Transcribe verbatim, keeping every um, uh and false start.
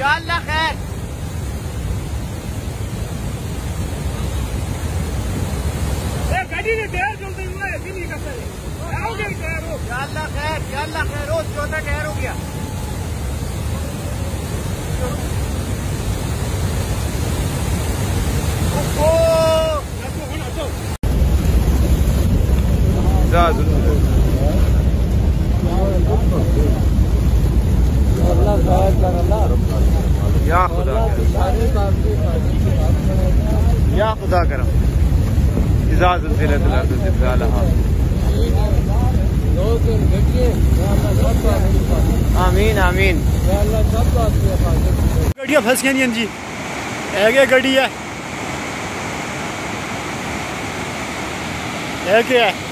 या अल्लाह खैर। गाड़ी ने टायर चलते हुए नहीं कर सकते। या अल्लाह खैर, या अल्लाह खैर। रोज चौथा टायर हो गया। या खुदा या खुदा करम इजाजत आमीन आमीन। गड्डियां फंस गई जी, है गड्डी है, है क्या है।